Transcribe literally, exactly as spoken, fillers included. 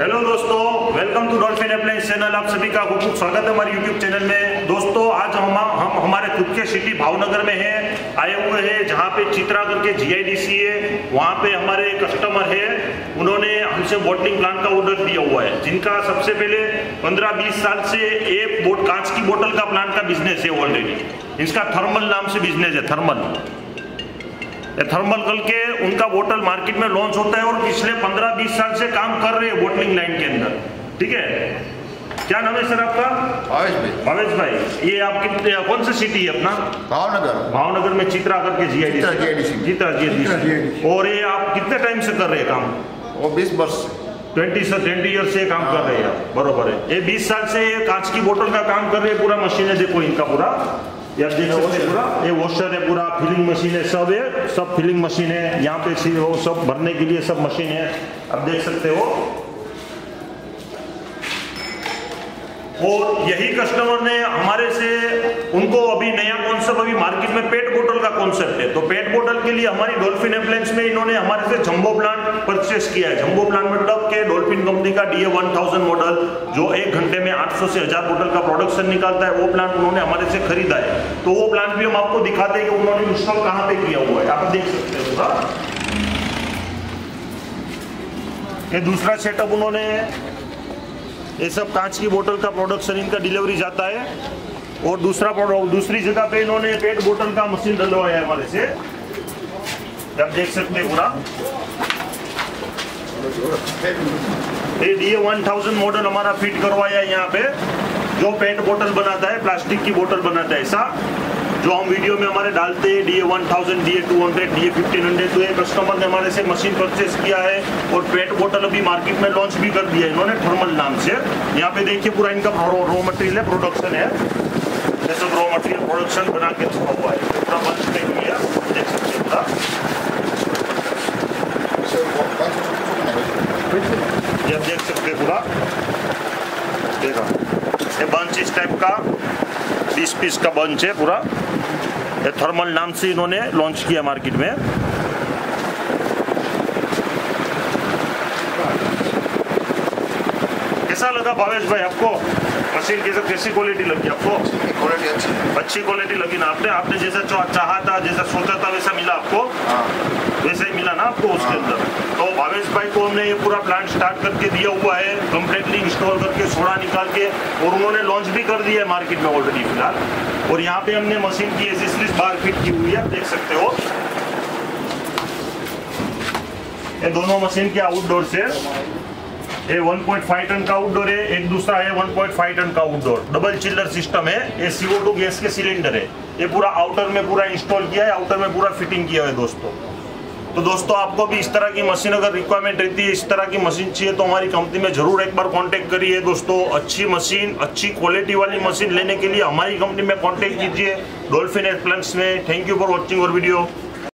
Hello दोस्तों, welcome to Dolphin appliance channel. आप सभी का खूब खूब स्वागत है हमारे यूट्यूब चैनल में। दोस्तों, आज हम हम हमारे खुद के सिटी भावनगर में हैं, आए हुए हैं, जहां पे चित्रा करके जीआईडीसी है। वहां पे हमारे कस्टमर है, उन्होंने हमसे बॉटलिंग प्लांट का ऑर्डर दिया हुआ है, जिनका सबसे पहले पंद्रह बीस साल से एक बोट कांच की बोतल का प्लांट का बिजनेस है ऑलरेडी। इसका थर्मल नाम से बिजनेस है, थर्मल थर्मल कल के उनका बोतल मार्केट में लॉन्च होता है और पिछले पंद्रह बीस साल से काम कर रहे हैं बोटलिंग लाइन के अंदर। ठीक है, क्या नाम है सर आपका? भावेश भाई। भावेश भाई, ये आप कितने कौन सा सिटी है अपना? भावनगर। भावनगर में चित्रा करके जीआईडीसी। चित्रा जीआईडीसी। और ये आप कितने टाइम से कर रहे हैं काम? वो बीस वर्ष ट्वेंटी से ट्वेंटी ईयर से काम कर रहे हैं आप, बरोबर है। ये बीस साल से ये कांच की बोतल का काम कर रहे हैं। पूरा मशीन है, देखो इनका पूरा, यार देख सकते हैं, पूरा ये वॉशर है, पूरा फिलिंग मशीन है, सब है, सब फिलिंग मशीन है। यहाँ पे वो सब भरने के लिए सब मशीन है, आप देख सकते हो। और यही कस्टमर ने हमारे से, उनको अभी नया कॉन्सेप्ट अभी मार्केट में पेट बोतल का कॉन्सेप्ट है, तो पेट बोतल के लिए हमारी डॉल्फिन अप्लायंस में इन्होंने हमारे से जंबो प्लांट परचेस किया है। जंबो प्लांट मतलब के डॉल्फिन कंपनी का D A one thousand model, जो एक घंटे में आठ सौ से हजार बोतल का प्रोडक्शन निकालता है, वो प्लांट उन्होंने हमारे से खरीदा है। तो वो प्लांट भी हम आपको दिखाते हैं कि उन्होंने इंस्टॉल कहाँ पे किया हुआ है, आप देख सकते हो। ये दूसरा सेटअप उन्होंने, ये सब कांच की बोतल का प्रोडक्शन इनका डिलीवरी जाता है। और दूसरा दूसरी जगह पे इन्होंने पेट बोतल का मशीन डलवाया है हमारे से, आप देख सकते हैं पूरा। ये D A one thousand model हमारा फिट करवाया है यहाँ पे, जो पेट बोतल बनाता है, प्लास्टिक की बोतल बनाता है ऐसा, जो हम वीडियो में हमारे डालते हैं। D A one thousand, D A two hundred, D A fifteen hundred. तो ये कस्टमर ने हमारे से मशीन परचेस किया है और पेट बोतल अभी मार्केट में लॉन्च भी कर दिया है इन्होंने, थर्मल नाम से। यहाँ पे देखिए पूरा इनका रॉ मटेरियल है, प्रोडक्शन है, ये सब रॉ मटेरियल प्रोडक्शन बना के रखा हुआ है, पूरा बंच नहीं किया, देख सकते हैं पूरा। ये आप देख सकते हैं पूरा, देखा ये बंच इस टाइप का बीस पीस का बंच है पूरा। ये थर्मल नाम से इन्होंने लॉन्च किया मार्केट में। कैसा लगा भावेश भाई आपको मशीन? कैसे कैसी क्वालिटी लगी आपको? क्वालिटी अच्छी अच्छी क्वालिटी लगी ना? आपने आपने जैसा चाहा था, जैसा सोचा था, वैसा मिला आपको? हाँ। वैसा ही मिला ना आपको उसके अंदर? तो भावेश भाई को हमने ये पूरा प्लांट स्टार्ट करके दिया हुआ है, कंप्लीटली इंस्टॉल करके, सोडा निकाल के, और उन्होंने लॉन्च भी कर दिया है मार्केट में ऑलरेडी फिलहाल। और यहाँ पे हमने मशीन की एसेसरीज बाहर फिट की हुई है, आप देख सकते हो। ये दोनों मशीन के आउटडोर से, ये वन पॉइंट फाइव टन का आउटडोर है, एक दूसरा है वन पॉइंट फाइव टन का आउटडोर। डबल चिल्लर सिस्टम है, ये सी ओ टू गैस के सिलेंडर है। ये पूरा आउटर में पूरा इंस्टॉल किया है, आउटर में पूरा फिटिंग किया है दोस्तों। तो दोस्तों, आपको भी इस तरह की मशीन अगर रिक्वायरमेंट रहती है, इस तरह की मशीन चाहिए, तो हमारी कंपनी में जरूर एक बार कांटेक्ट करिए दोस्तों। अच्छी मशीन, अच्छी क्वालिटी वाली मशीन लेने के लिए हमारी कंपनी में कांटेक्ट कीजिए, डॉल्फिन अप्लायंस में। थैंक यू फॉर वॉचिंग और वीडियो।